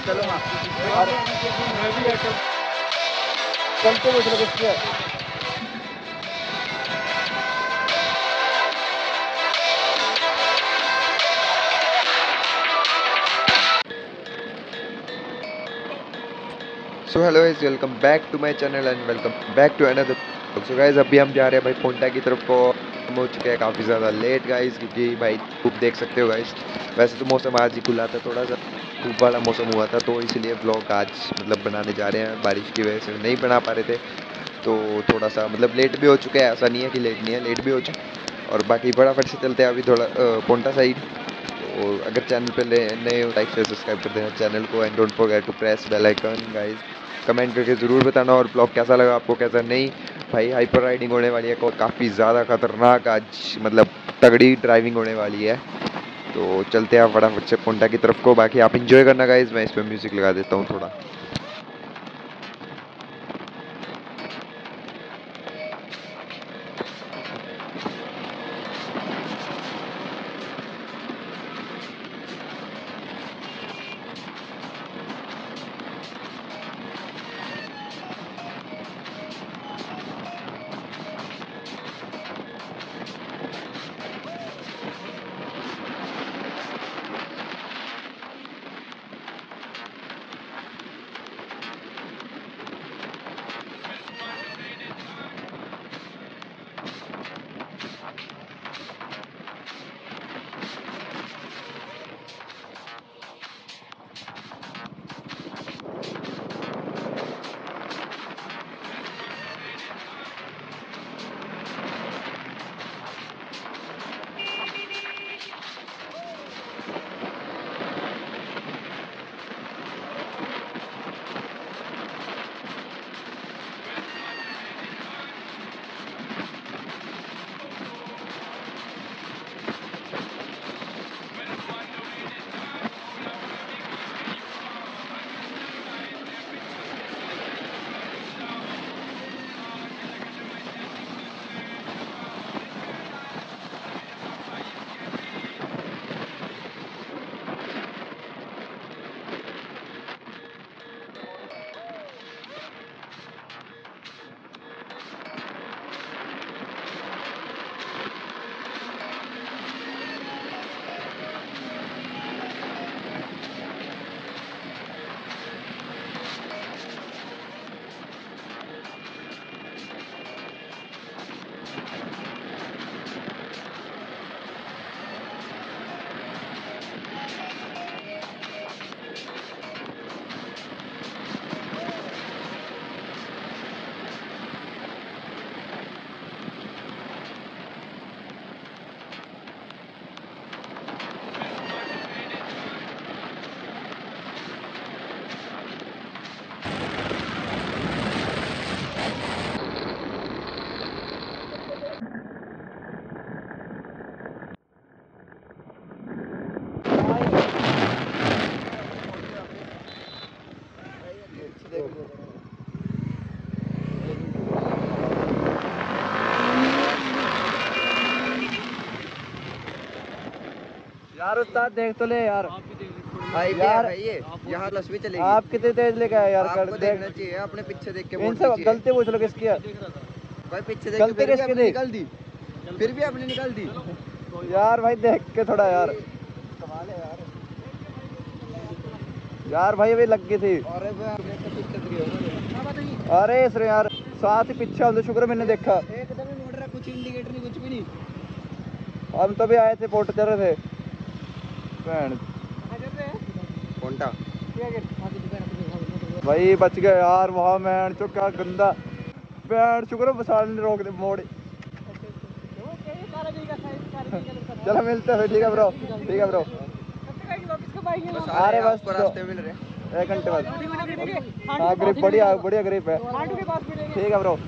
चलो हाँ। चलते हुए चलो किसकी है। So hello guys, welcome back to my channel and welcome back to another. सो गाइस, अभी हम जा रहे हैं भाई पोंटा की तरफ को। हम हो चुके हैं काफ़ी ज़्यादा लेट गाइस, क्योंकि भाई धूप देख सकते हो गाइस। वैसे तो मौसम आज ही खुला था, थोड़ा सा धूप वाला मौसम हुआ था, तो इसलिए ब्लॉग आज मतलब बनाने जा रहे हैं। बारिश की वजह से नहीं बना पा रहे थे, तो थोड़ा सा मतलब लेट भी हो चुके हैं। ऐसा नहीं है कि लेट नहीं है, लेट भी हो चुके। और बाकी फटाफट से चलते हैं अभी थोड़ा पोंटा साइड। तो अगर चैनल पे नए हो, लाइक शेयर सब्सक्राइब कर देना चैनल को and don't forget to press bell icon guys. Comment करके ज़रूर बताना और ब्लॉग कैसा लगा आपको, कैसा नहीं। भाई हाइपर राइडिंग होने वाली है, काफ़ी ज़्यादा खतरनाक आज, मतलब तगड़ी ड्राइविंग होने वाली है। तो चलते हैं फटाफट से पोंटा की तरफ को। बाकी आप इंजॉय करना गाइस, मैं इस पर म्यूज़िक लगा देता हूँ थोड़ा। यार उस्ताद देख तो ले यार। भाई यार भाई ये यहाँ तस्वीर चलेगी। आप कितनी तेज लेके आए यार, कर आपको देख। देखना चाहिए, अपने पीछे देख के इनसे मोड़ना चाहिए। गलती पूछ लो किसकी है। भाई पीछे देख के गलती फिर भी किसकी आपने थी? निकाल दी, फिर भी आपने निकाल दी। यार भाई देख के थोड़ा यार। कमाल है यार। यार भाई अभी लग गई थी। अरे अरे सर यार साथ ही पीछे हम तो शुक्र मैंने देखा। एकदम ही मोड़ रहा, कुछ इंडिकेटर नहीं, कुछ भी नहीं। हम तो भी आए थे, पोर्ट चल रहे थे। भैन पोंटा भाई बच गए यार वहाँ। मैं चो क्या गंदा बैंड, शुक्र बसाल ने रोक दे मोड़। चलो मिलते हैं, ठीक है ब्रो, ठीक है ब्रो। बस अरे बस आपको रास्ते मिल रहे। 1 घंटे बाद। हाँ ग्रिप बढ़िया बढ़िया ग्रिप है, ठीक है ब्रो।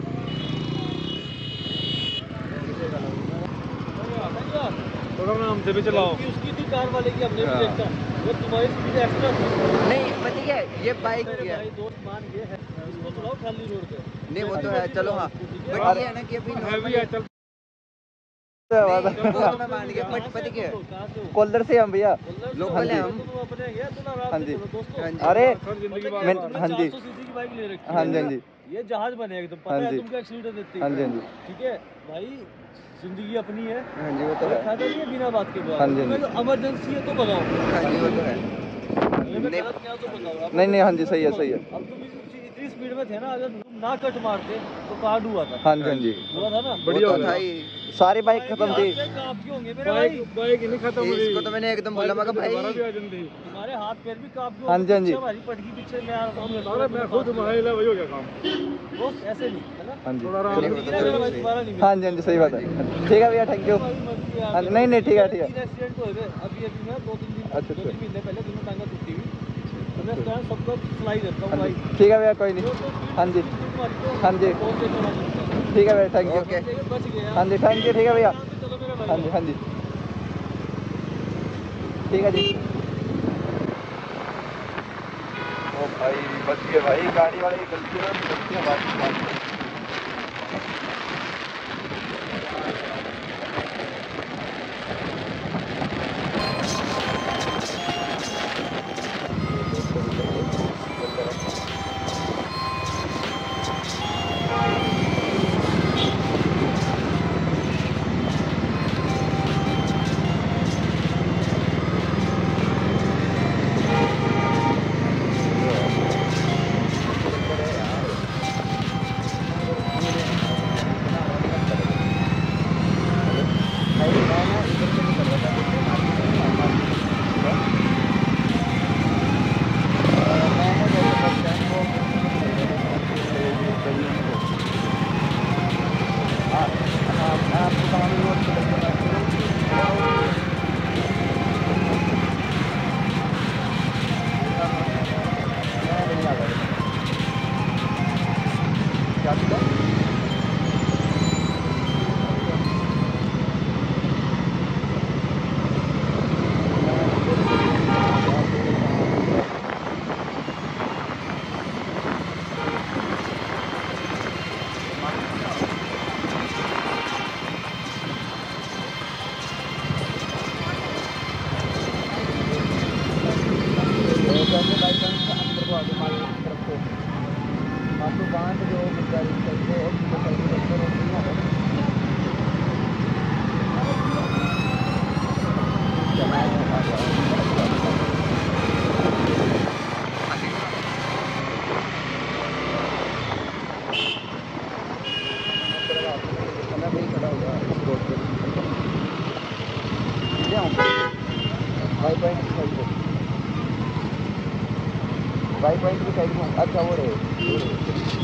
हमसे भी चलाओ, उसकी थी कार वाले की, हमने भी देखा वो तुम्हारी स्पीड एक्स्ट्रा नहीं पता क्या है, ये बाइक की है। भाई दोस्त मान गए है, इसको चलाओ खाली रोड पे। नहीं वो तो है, चलो हाँ, बट ये है ना कि अभी हैवी है, चल कोल्लर से हम भैया लोकल है हम। हाँ जी दोस्तों अरे हाँ हाँ जी की बाइक ले रखी हाँ जी हाँ जी ये जहाज बने एकदम पता हाँ है जी। तुमको एक्सीडेंट देती हाँ जी हाँ जी ठीक है भाई, जिंदगी अपनी है। हाँ जी वो तो कोई है। फायदा नहीं है बिना बात के हाँ जी, हाँ जी। इमरजेंसी है तो बताओ। हाँ जी वो तो है। अगर मैं गलत क्या तो बताओ आप। नहीं नहीं हाँ जी सही है सही है। अब तुम इतनी स्पीड में थे ना, अगर तुम ना कट मारते तो कार्ड हुआ था। हाँ जी हाँ जी हुआ था ना, बढ़िया हो गया। सारी बाइक खत्म थी। काफी होंगे मेरे भाई। बाइक नहीं खत्म हुई। इसको तो मैंने एकदम बोला मगर भाई तुम्हारे हाथ पैर भी काफी हाँ जी, हाँ जी। हमारी पटकी पीछे मैं आ रहा अरे मैं खुद महिला वही हो गया काम। वो ऐसे नहीं है ना। हाँ जी थोड़ा आराम चलिए। ठीक है मेरा भाई, दोबारा नहीं हाँ जी हाँ जी सही बात है। ठीक है भैया थैंक यू। हाँ जी, नहीं नहीं ठीक है ठीक है। 3 एक्सीडेंट हुए थे अभी अभी में 2-3 दिन अच्छा, 2-3 महीने पहले, दोनों टांगा टूटी हुई। तो मैं इस कारण सबको सिलाई देता हूँ हाँ भाई। जी ठीक है भैया कोई नहीं। हाँ जी हाँ जी ठीक है भैया थैंक यू। बच गया। हाँ जी थैंक यू ठीक है भैया। चलो मेरा भाई। हाँ जी हाँ जी ठीक है जी। ओ भाई बच गए भाई, गाड़ी वाले की गलती है, गलती है हमारी। बाई पॉइंट की साइड में अच्छा वो रहे।